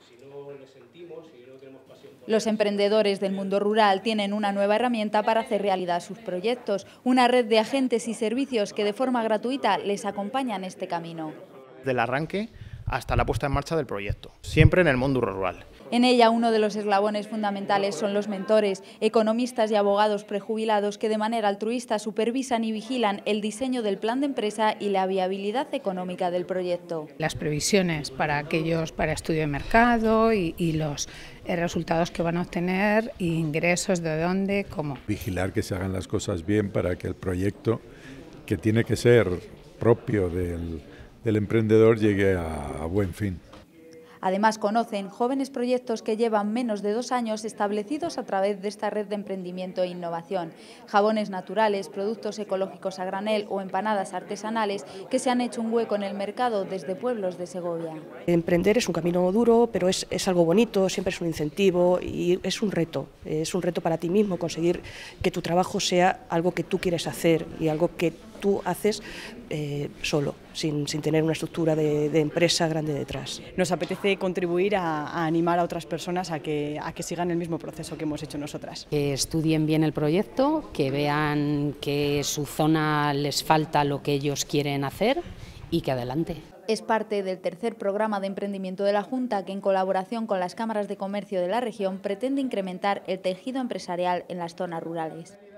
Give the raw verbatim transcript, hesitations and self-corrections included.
Los emprendedores del mundo rural tienen una nueva herramienta para hacer realidad sus proyectos, una red de agentes y servicios que de forma gratuita les acompañan en este camino. Del arranque hasta la puesta en marcha del proyecto, siempre en el mundo rural. En ella, uno de los eslabones fundamentales son los mentores, economistas y abogados prejubilados que de manera altruista supervisan y vigilan el diseño del plan de empresa y la viabilidad económica del proyecto. Las previsiones para aquellos, para estudio de mercado y, y los resultados que van a obtener, ingresos, de dónde, cómo. Vigilar que se hagan las cosas bien para que el proyecto, que tiene que ser propio del, del emprendedor, llegue a, a buen fin. Además, conocen jóvenes proyectos que llevan menos de dos años establecidos a través de esta red de emprendimiento e innovación. Jabones naturales, productos ecológicos a granel o empanadas artesanales que se han hecho un hueco en el mercado desde pueblos de Segovia. Emprender es un camino duro, pero es, es algo bonito, siempre es un incentivo y es un reto. Es un reto para ti mismo conseguir que tu trabajo sea algo que tú quieres hacer y algo que tú haces eh, solo, sin, sin tener una estructura de, de empresa grande detrás. Nos apetece contribuir a, a animar a otras personas a que, a que sigan el mismo proceso que hemos hecho nosotras. Que estudien bien el proyecto, que vean que su zona les falta lo que ellos quieren hacer y que adelante. Es parte del tercer programa de emprendimiento de la Junta que, en colaboración con las cámaras de comercio de la región, pretende incrementar el tejido empresarial en las zonas rurales.